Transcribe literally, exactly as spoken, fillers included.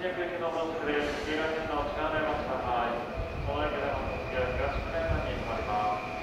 着行きの到着です。黄色い線の内側でお待ちください。この駅での続きは東久米山に停まります。